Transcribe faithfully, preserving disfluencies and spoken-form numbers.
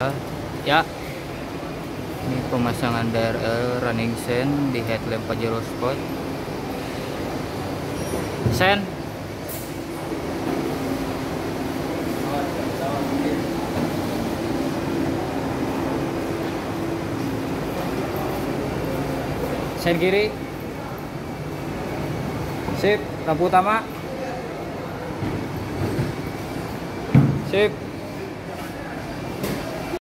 Ya, ini pemasangan D R L running sen di headlamp Pajero Sport. Sen. Sen kiri. Sip, lampu utama. Sip.